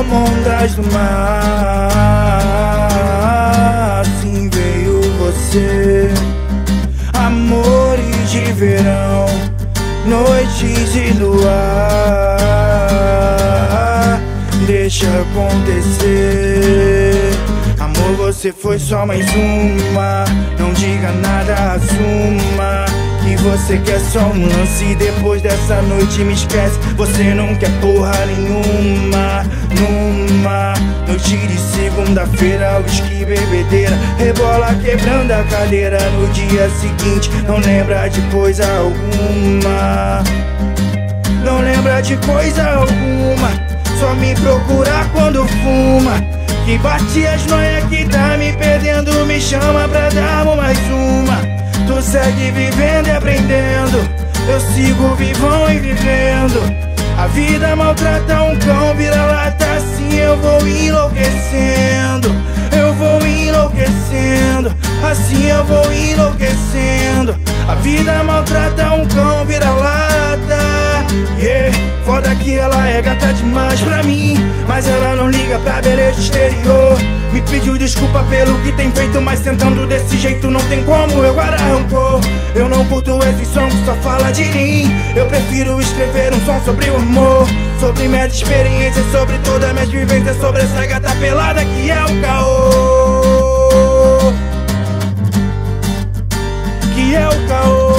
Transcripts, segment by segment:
como ondas do mar. Assim veio você, amores de verão, noites de luar. Deixa acontecer, amor, você foi só mais uma. Não diga nada, assuma que você quer só um lance. Depois dessa noite me esquece, você não quer porra nenhuma. Numa noite de segunda-feira, whisky, bebedeira, rebola quebrando a cadeira. No dia seguinte não lembra de coisa alguma, não lembra de coisa alguma. Só me procura quando fuma, que bate as noias que tá me perdendo. Me chama pra dar mais uma. Tu segue vivendo e aprendendo, eu sigo vivão e vivendo. A vida maltrata um cão, vira lata, assim eu vou enlouquecendo. Eu vou enlouquecendo, assim eu vou enlouquecendo. A vida maltrata um cão, vira lata. Yeah, foda que ela é gata demais pra mim, mas ela não liga pra beleza exterior. Me pediu desculpa pelo que tem feito, mas sentando desse jeito não tem como eu guardar rancor. Eu não curto esse som que só fala de mim. Eu prefiro escrever um som sobre o amor, sobre minhas experiências, sobre todas as minhas vivências, sobre essa gata pelada que é o caô, que é o caô.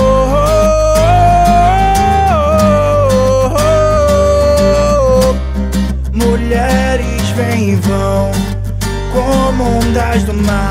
Mulheres vêm e vão como ondas do mar.